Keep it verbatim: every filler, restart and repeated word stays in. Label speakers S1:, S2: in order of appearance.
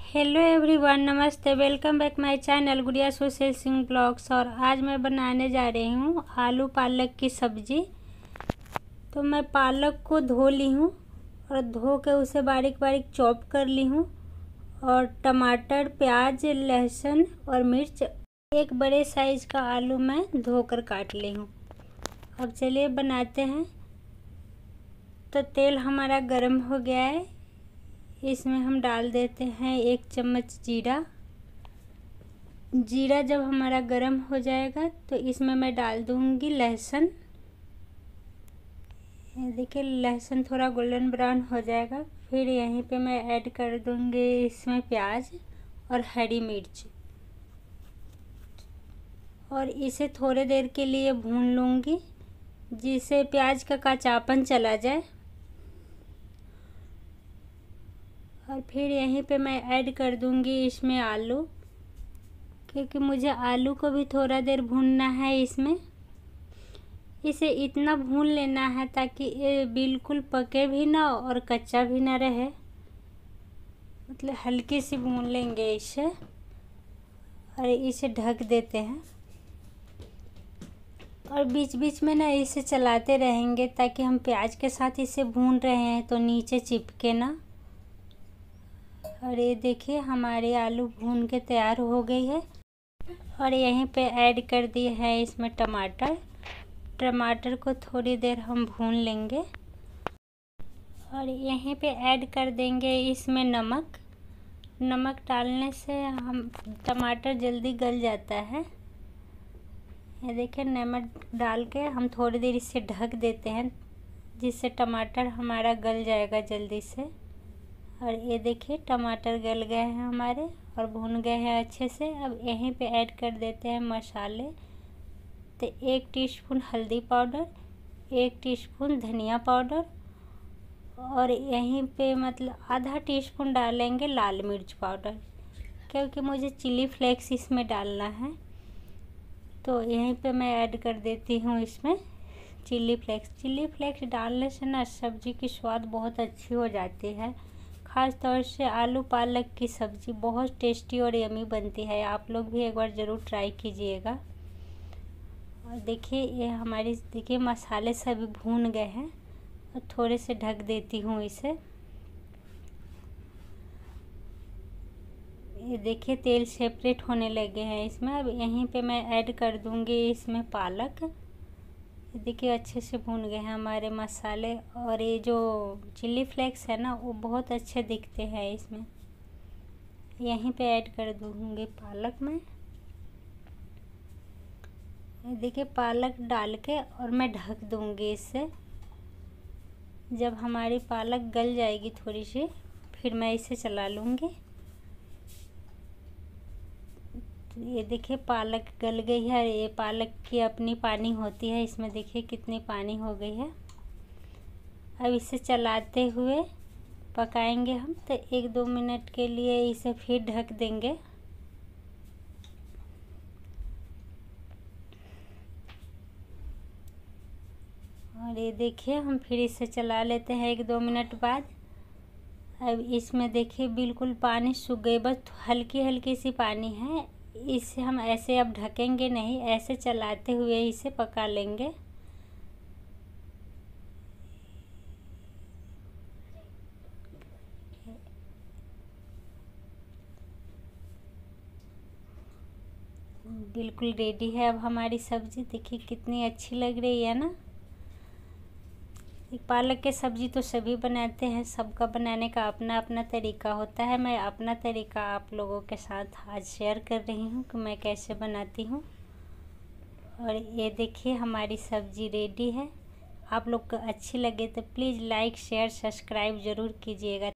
S1: Hello everyone, namaste. Welcome back my channel Gudiya social Singh blogs. और आज मैं बनाने जा रही हूँ आलू पालक की सब्ज़ी। तो मैं पालक को धो ली हूँ और धो के उसे बारीक बारीक चॉप कर ली हूँ। और टमाटर, प्याज, लहसुन और मिर्च, एक बड़े साइज़ का आलू मैं धोकर काट ली हूँ। अब चलिए बनाते हैं। तो तेल हमारा गर्म हो गया है, इसमें हम डाल देते हैं एक चम्मच जीरा। जीरा जब हमारा गरम हो जाएगा तो इसमें मैं डाल दूंगी लहसुन। ये देखिए लहसुन थोड़ा गोल्डन ब्राउन हो जाएगा, फिर यहीं पे मैं ऐड कर दूंगी इसमें प्याज और हरी मिर्च। और इसे थोड़ी देर के लिए भून लूँगी जिससे प्याज का कच्चापन चला जाए। और फिर यहीं पे मैं ऐड कर दूंगी इसमें आलू, क्योंकि मुझे आलू को भी थोड़ा देर भूनना है। इसमें इसे इतना भून लेना है ताकि ये बिल्कुल पके भी ना और कच्चा भी ना रहे, मतलब हल्की सी भून लेंगे इसे। और इसे ढक देते हैं और बीच बीच में ना इसे चलाते रहेंगे ताकि हम प्याज के साथ इसे भून रहे हैं तो नीचे चिपके ना। और ये देखिए हमारे आलू भून के तैयार हो गई है। और यहीं पे ऐड कर दिए है इसमें टमाटर। टमाटर को थोड़ी देर हम भून लेंगे। और यहीं पे ऐड कर देंगे इसमें नमक। नमक डालने से हम टमाटर जल्दी गल जाता है। ये देखिए नमक डाल के हम थोड़ी देर इसे ढक देते हैं जिससे टमाटर हमारा गल जाएगा जल्दी से। और ये देखिए टमाटर गल गए हैं हमारे और भून गए हैं अच्छे से। अब यहीं पे ऐड कर देते हैं मसाले। तो एक टीस्पून हल्दी पाउडर, एक टीस्पून धनिया पाउडर और यहीं पे मतलब आधा टीस्पून डालेंगे लाल मिर्च पाउडर, क्योंकि मुझे चिली फ्लेक्स इसमें डालना है। तो यहीं पे मैं ऐड कर देती हूँ इसमें चिली फ्लेक्स। चिली फ्लेक्स डालने से ना सब्ज़ी की स्वाद बहुत अच्छी हो जाती है। ख़ास तौर से आलू पालक की सब्ज़ी बहुत टेस्टी और यमी बनती है। आप लोग भी एक बार ज़रूर ट्राई कीजिएगा। और देखिए ये हमारी देखिए मसाले सभी भून गए हैं। और थोड़े से ढक देती हूँ इसे। ये देखिए तेल सेपरेट होने लगे हैं इसमें। अब यहीं पे मैं ऐड कर दूँगी इसमें पालक। देखिए अच्छे से भून गए हैं हमारे मसाले। और ये जो चिली फ्लेक्स है ना वो बहुत अच्छे दिखते हैं इसमें। यहीं पे ऐड कर दूँगी पालक में। ये देखिए पालक डाल के और मैं ढक दूँगी इससे। जब हमारी पालक गल जाएगी थोड़ी सी फिर मैं इसे चला लूँगी। ये देखिए पालक गल गई है। ये पालक की अपनी पानी होती है, इसमें देखिए कितनी पानी हो गई है। अब इसे चलाते हुए पकाएंगे हम। तो एक दो मिनट के लिए इसे फिर ढक देंगे। और ये देखिए हम फिर इसे चला लेते हैं एक दो मिनट बाद। अब इसमें देखिए बिल्कुल पानी सूख गई, बस हल्की हल्की सी पानी है। इसे हम ऐसे अब ढकेंगे नहीं, ऐसे चलाते हुए इसे पका लेंगे। बिल्कुल रेडी है अब हमारी सब्ज़ी। देखिए कितनी अच्छी लग रही है ना। पालक की सब्ज़ी तो सभी बनाते हैं, सबका बनाने का अपना अपना तरीका होता है। मैं अपना तरीका आप लोगों के साथ आज शेयर कर रही हूँ कि मैं कैसे बनाती हूँ। और ये देखिए हमारी सब्ज़ी रेडी है। आप लोग को अच्छी लगे तो प्लीज़ लाइक शेयर सब्सक्राइब ज़रूर कीजिएगा।